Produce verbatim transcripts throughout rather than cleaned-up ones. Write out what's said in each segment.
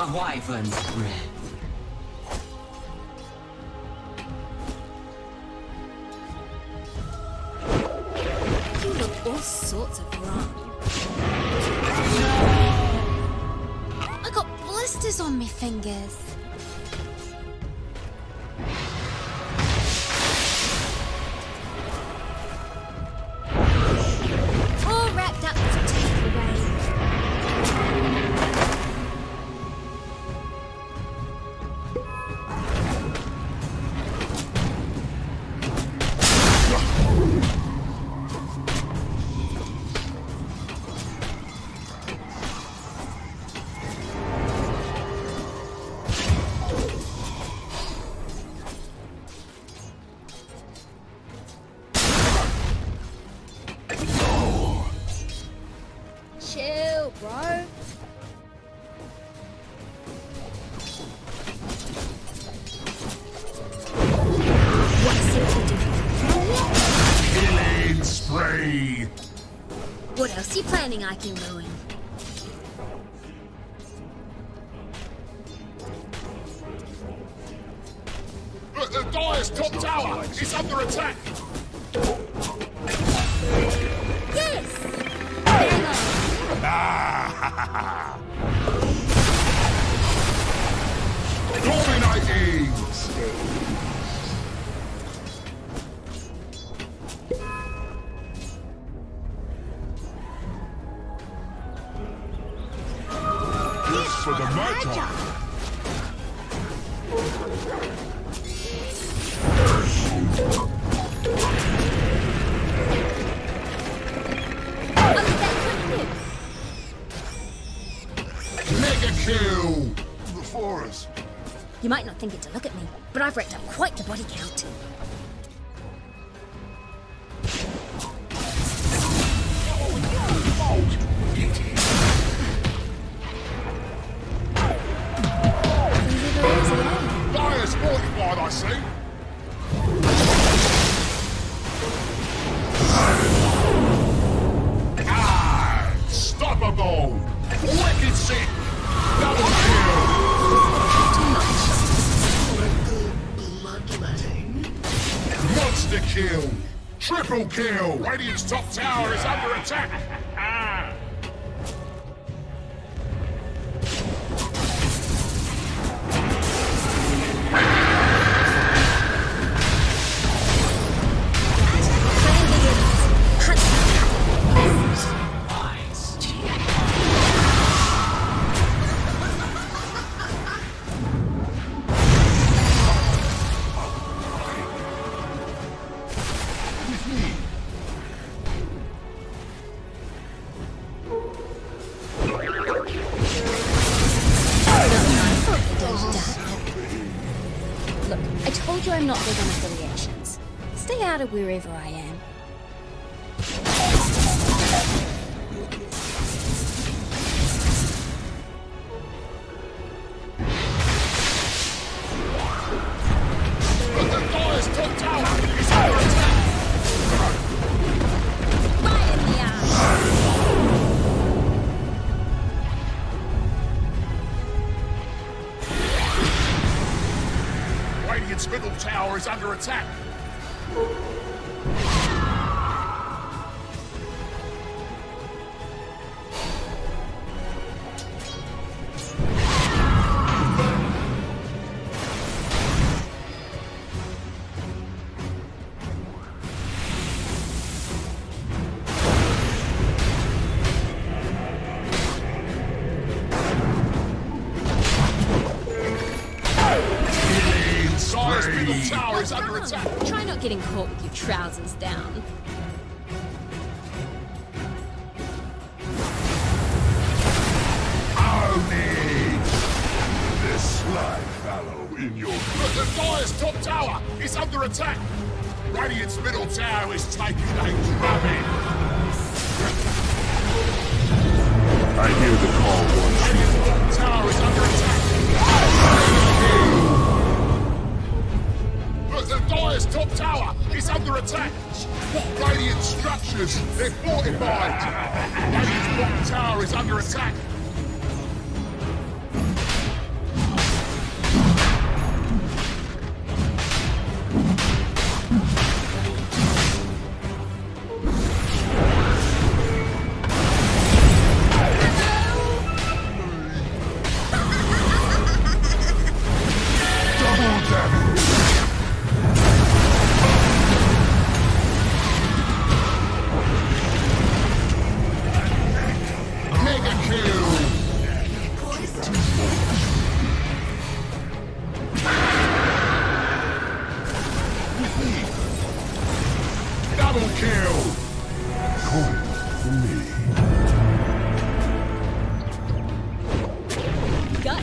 a wyvern's breath. You look all sorts of wrong. I got blisters on my fingers. All wrapped up to take away. Chill, bro. What's it to do? Killing spree! What else you planning I can ruin? Look, the Dire's top tower is under attack! Yes! Bang on! Ah! Dominating! This for the Magi! Mega kill! The forest. You might not think it to look at me, but I've racked up quite the body count. Dire's fortified, I see. Ah! Stoppable! Wicked sick! Double kill! Monster kill! Triple kill! Radiant's top tower is under attack! Ah! Look, I told you I'm not big on affiliations. Stay out of wherever I am. But the Dire's top tower is under attack! Right in the eye! Radiant's middle tower is under attack! Dire's middle tower is under attack! Try not getting caught with your trousers down. Only this sly fellow in your... But the Dire's top tower is under attack! Radiant's middle tower is taking a drubbing! I hear the call once. Radiant's top tower is under attack! But the Dire's top tower is under attack! Radiant structures, they're fortified! Radiant's bottom tower is under attack!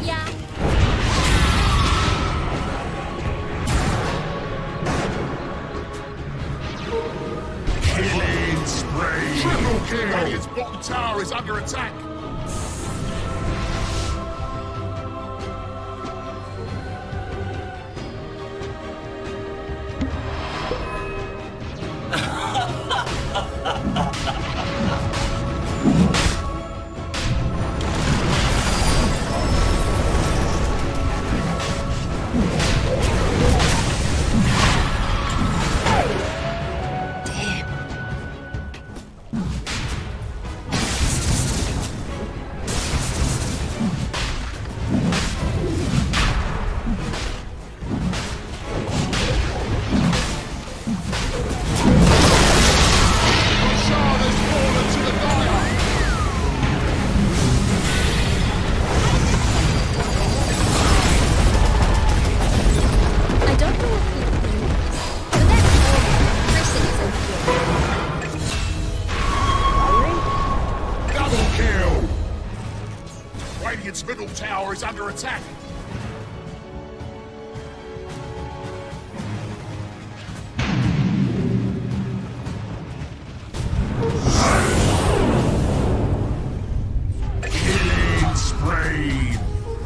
ya. Killing spree. Triple kill. Radiant's bottom tower is under attack. Radiant's middle tower is under attack. Killing spree.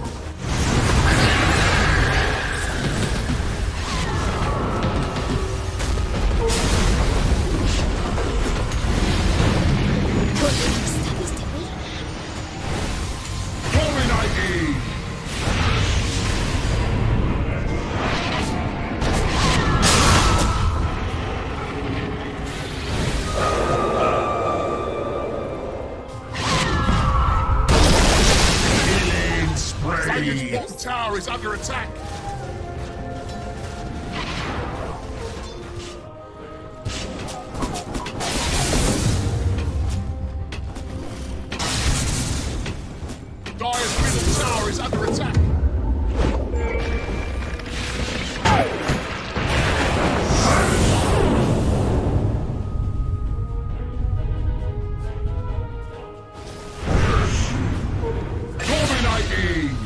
Radiant's bottom tower is under attack. Dire's middle tower is under attack. Dominating.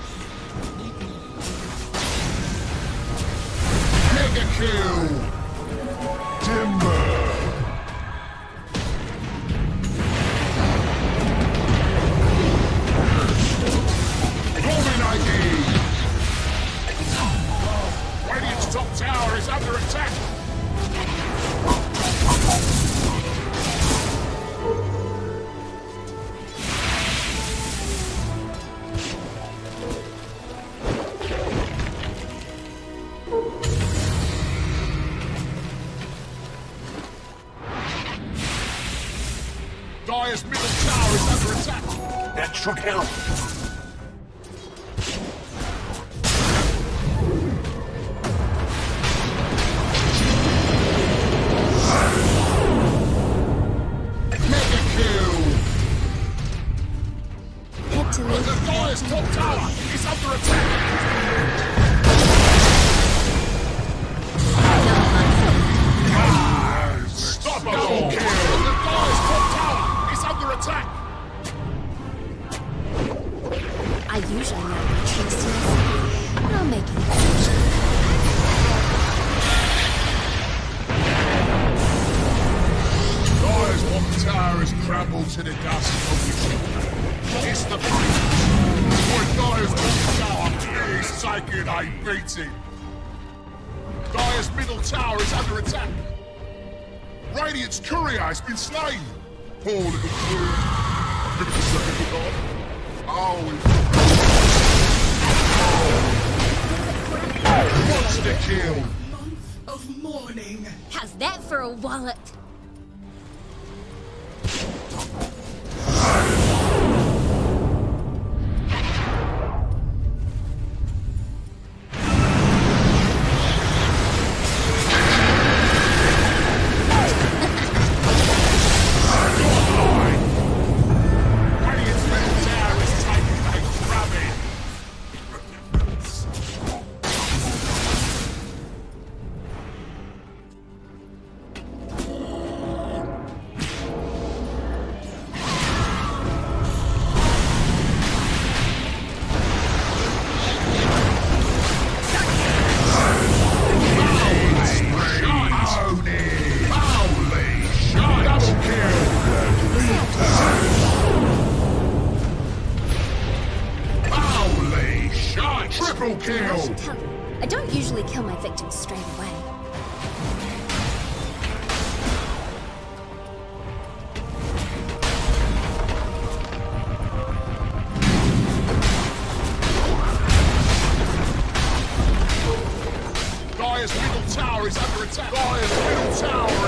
Mega kill. Timber. Dominating. Radiant's top tower is under attack. Dire's middle tower is under attack. That should help. Mega kill. Head to leave. The Dire's top tower is under attack. Stop it all. Kill. The Dire's top tower is under attack. I usually know what trust is. I'll make an exception. Dire's bottom tower is crumbled to the dust of the ship. It's the breach. Boy, Dire's bottom tower is taking a beating. Dire's middle tower is under attack. Radiant's courier has been slain. Poor little courier. Give us a second to go. Oh, what's the kill? Month of mourning. How's that for a wallet? Triple I kill! should tell you, I don't usually kill my victims straight away. Dire's middle tower is under attack! Dire's middle tower